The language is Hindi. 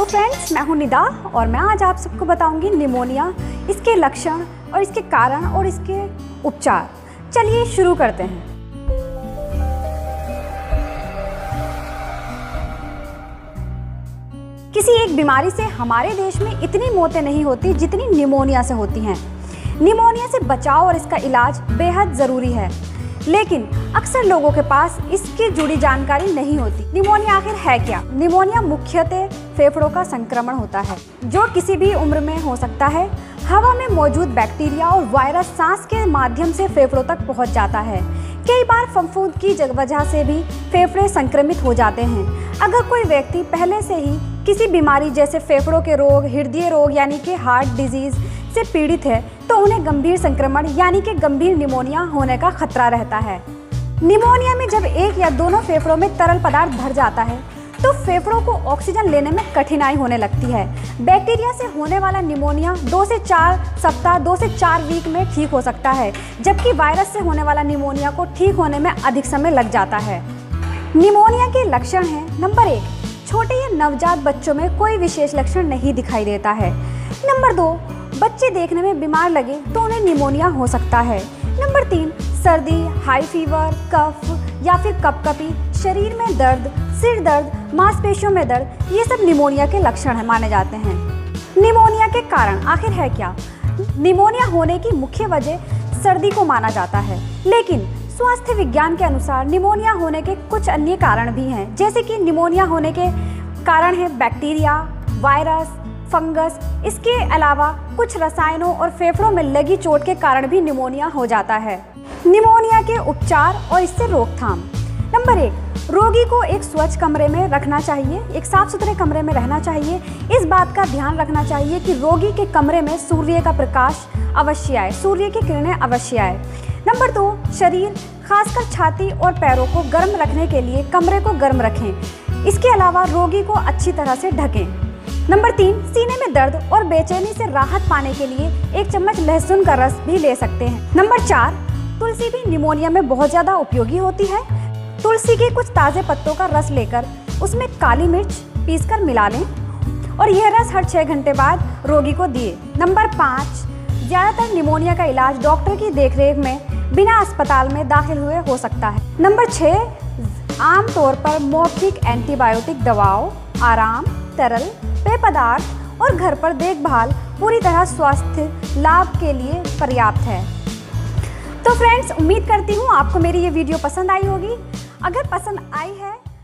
फ्रेंड्स, मैं हूं निदा और मैं आज आप सबको बताऊंगी निमोनिया, इसके लक्षण और इसके कारण और इसके उपचार। चलिए शुरू करते हैं। किसी एक बीमारी से हमारे देश में इतनी मौतें नहीं होती जितनी निमोनिया से होती हैं। निमोनिया से बचाव और इसका इलाज बेहद ज़रूरी है, लेकिन अक्सर लोगों के पास इसकी जुड़ी जानकारी नहीं होती। निमोनिया आखिर है क्या? निमोनिया मुख्यतः फेफड़ों का संक्रमण होता है जो किसी भी उम्र में हो सकता है। हवा में मौजूद बैक्टीरिया और वायरस सांस के माध्यम से फेफड़ों तक पहुंच जाता है। कई बार फफूंद की वजह से भी फेफड़े संक्रमित हो जाते हैं। अगर कोई व्यक्ति पहले से ही किसी बीमारी जैसे फेफड़ों के रोग, हृदय रोग यानी कि हार्ट डिजीज से पीड़ित है तो उन्हें गंभीर संक्रमण यानी कि गंभीर निमोनिया होने का खतरा रहता है। निमोनिया में जब एक या दोनों फेफड़ों में तरल पदार्थ भर जाता है तो फेफड़ों को ऑक्सीजन लेने में कठिनाई होने लगती है। बैक्टीरिया से होने वाला निमोनिया 2 से 4 सप्ताह 2 से 4 वीक में ठीक हो सकता है, जबकि वायरस से होने वाला निमोनिया को ठीक होने में अधिक समय लग जाता है। निमोनिया के लक्षण हैं: नंबर 1, छोटे या नवजात बच्चों में कोई विशेष लक्षण नहीं दिखाई देता है। नंबर 2, बच्चे देखने में बीमार लगे तो उन्हें निमोनिया हो सकता है। नंबर 3, सर्दी, हाई फीवर, कफ या फिर कपकपी, शरीर में दर्द, सिर दर्द, मांसपेशियों में दर्द, ये सब निमोनिया के लक्षण माने जाते हैं। निमोनिया के कारण आखिर है क्या? निमोनिया होने की मुख्य वजह सर्दी को माना जाता है, लेकिन स्वास्थ्य विज्ञान के अनुसार निमोनिया होने के कुछ अन्य कारण भी हैं, जैसे कि निमोनिया होने के कारण है बैक्टीरिया, वायरस, फंगस। इसके अलावा कुछ रसायनों और फेफड़ों में लगी चोट के कारण भी निमोनिया हो जाता है। निमोनिया के उपचार और इससे रोकथाम। नंबर 1, रोगी को एक स्वच्छ कमरे में रखना चाहिए, एक साफ सुथरे कमरे में रहना चाहिए। इस बात का ध्यान रखना चाहिए कि रोगी के कमरे में सूर्य का प्रकाश अवश्य आए, सूर्य की किरणें अवश्य आए। नंबर 2, शरीर खासकर छाती और पैरों को गर्म रखने के लिए कमरे को गर्म रखें। इसके अलावा रोगी को अच्छी तरह से ढकें। नंबर 3, सीने में दर्द और बेचैनी से राहत पाने के लिए 1 चम्मच लहसुन का रस भी ले सकते हैं। नंबर 4, तुलसी भी निमोनिया में बहुत ज़्यादा उपयोगी होती है। तुलसी के कुछ ताज़े पत्तों का रस लेकर उसमें काली मिर्च पीसकर मिला लें और यह रस हर 6 घंटे बाद रोगी को दिए। नंबर 5, ज़्यादातर निमोनिया का इलाज डॉक्टर की देखरेख में बिना अस्पताल में दाखिल हुए हो सकता है। नंबर 6, आमतौर पर मौखिक एंटीबायोटिक दवाओं, आराम, तरल पेय पदार्थ और घर पर देखभाल पूरी तरह स्वास्थ्य लाभ के लिए पर्याप्त है। तो फ्रेंड्स, उम्मीद करती हूँ आपको मेरी ये वीडियो पसंद आई होगी। अगर पसंद आई है